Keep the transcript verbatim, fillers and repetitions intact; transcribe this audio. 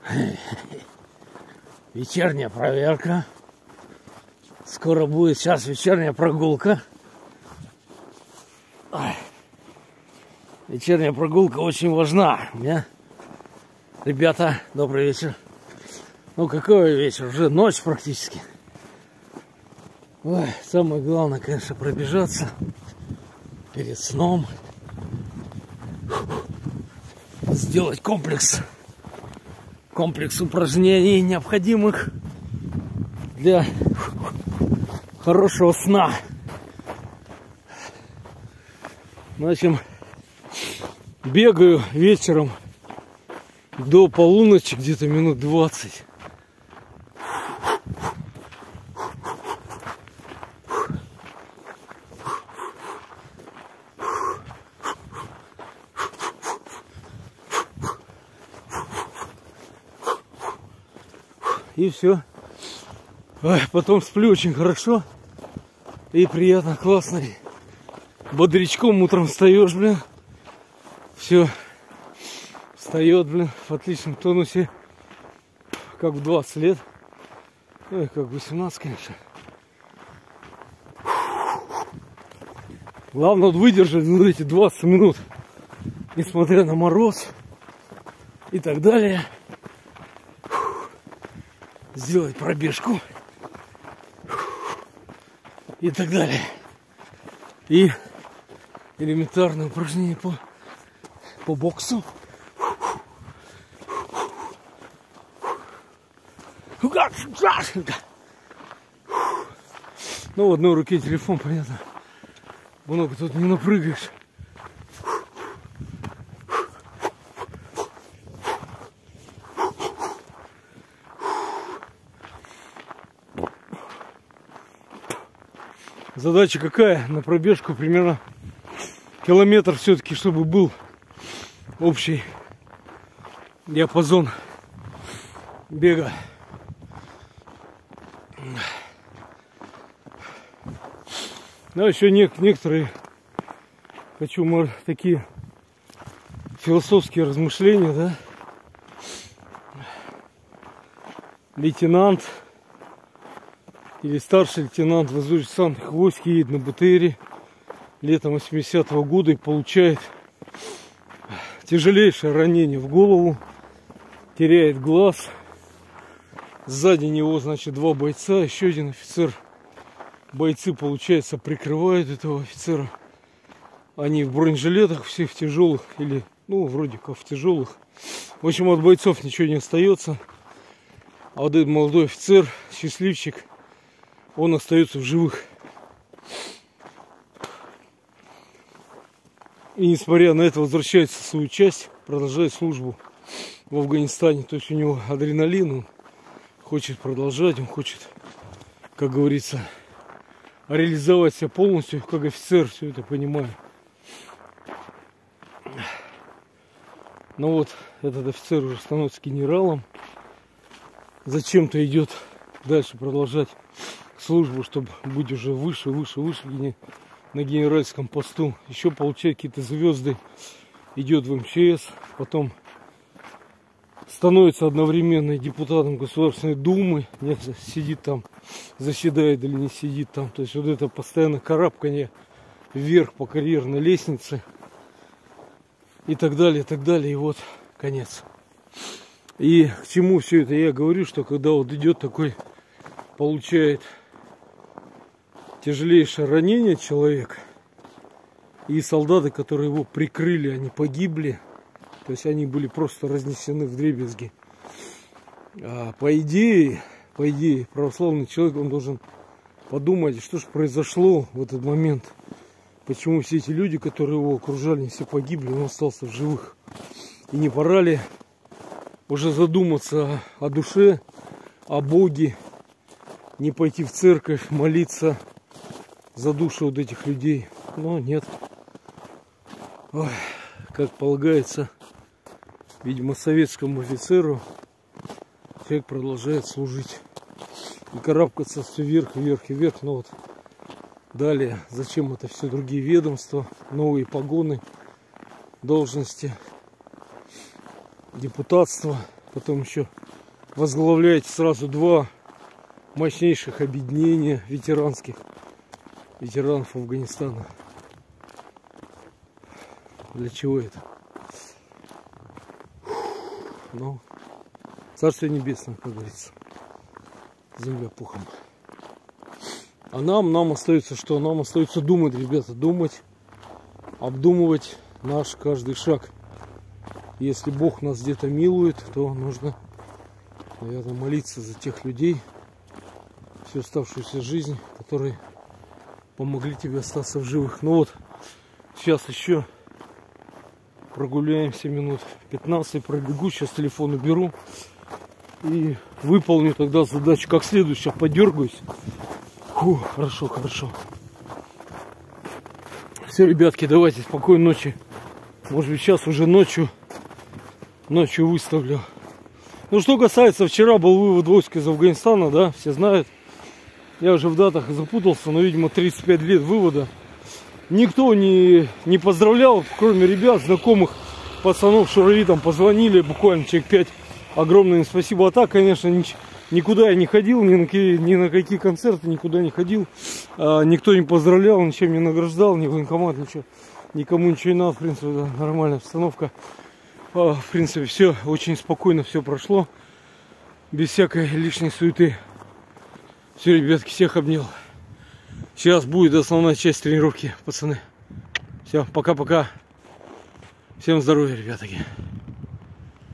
Вечерняя проверка. Скоро будет сейчас вечерняя прогулка. Ой. Вечерняя прогулка очень важна. У меня, ребята, добрый вечер. Ну какой вечер? Уже ночь практически. Ой, самое главное, конечно, пробежаться перед сном. Сделать комплекс. Комплекс упражнений, необходимых для хорошего сна. В общем, бегаю вечером до полуночи, где-то минут двадцать. И все. Ой, потом сплю очень хорошо. И приятно, классно. Бодрячком утром встаешь, блин. Все. Встает, блин, в отличном тонусе. Как в двадцать лет. Ой, как в восемнадцать, конечно. Главное выдержать вот эти двадцать минут. Несмотря на мороз. И так далее. Сделать пробежку и так далее. И элементарное упражнение по, по боксу. Ну, в одной руке телефон, понятно. Много тут не напрыгаешь. Задача какая? На пробежку примерно километр все-таки, чтобы был общий диапазон бега. Да, еще не, некоторые хочу такие философские размышления, да. Лейтенант или старший лейтенант воздушно-десантных войск едет на БТРе летом восьмидесятого года и получает тяжелейшее ранение в голову, теряет глаз. Сзади него, значит, два бойца, еще один офицер. Бойцы, получается, прикрывают этого офицера. Они в бронежилетах, всех тяжелых, или, ну, вроде как в тяжелых. В общем, от бойцов ничего не остается. А вот этот молодой офицер, счастливчик, он остается в живых. И несмотря на это возвращается в свою часть, продолжает службу в Афганистане. То есть у него адреналин, он хочет продолжать, он хочет, как говорится, реализовать себя полностью, как офицер, все это понимаю. Но вот этот офицер уже становится генералом. Зачем-то идет дальше продолжать службу, чтобы быть уже выше, выше, выше на генеральском посту. Еще получает какие-то звезды, идет в эм че эс, потом становится одновременно депутатом Государственной Думы, нет, сидит там, заседает или не сидит там. То есть вот это постоянно карабкание вверх по карьерной лестнице и так далее, и так далее. И вот конец. И к чему все это я говорю, что когда вот идет такой, получает тяжелейшее ранение человек, и солдаты, которые его прикрыли, они погибли, то есть они были просто разнесены вдребезги. А по идее, по идее, православный человек, он должен подумать, что же произошло в этот момент, почему все эти люди, которые его окружали, не все погибли, он остался в живых. И не пора ли уже задуматься о душе, о Боге, не пойти в церковь, молиться за души вот этих людей? Но нет. Ой, как полагается, видимо, советскому офицеру, человек продолжает служить и карабкаться все вверх, вверх и вверх. Но вот далее, зачем это все другие ведомства, новые погоны, должности, депутатство, потом еще возглавляете сразу два мощнейших объединения ветеранских, ветеранов Афганистана. Для чего это? Ну, Царствие Небесное, как говорится. Земля пухом. А нам, нам остается что? Нам остается думать, ребята, думать, обдумывать наш каждый шаг. Если Бог нас где-то милует, то нужно, наверное, молиться за тех людей, всю оставшуюся жизнь, которые помогли тебе остаться в живых. Ну вот, сейчас еще прогуляемся минут пятнадцать, пробегу, сейчас телефон уберу и выполню тогда задачу как следует. Сейчас подергаюсь. Фу, хорошо, хорошо. Все, ребятки, давайте, спокойной ночи. Может быть, сейчас уже ночью, ночью выставлю. Ну, что касается, вчера был вывод войск из Афганистана, да, все знают. Я уже в датах запутался, но, видимо, тридцать пять лет вывода. Никто не, не поздравлял, кроме ребят, знакомых пацанов, шуровитам позвонили, буквально человек пять. Огромное им спасибо. А так, конечно, ни, никуда я не ходил, ни на, какие, ни на какие концерты никуда не ходил. А, никто не поздравлял, ничем не награждал, ни военкомат, ничего. Никому ничего не надо, в принципе, да, нормальная обстановка. А, в принципе, все очень спокойно, все прошло. Без всякой лишней суеты. Все, ребятки, всех обнял. Сейчас будет основная часть тренировки, пацаны. Все, пока-пока. Всем здоровья, ребятки.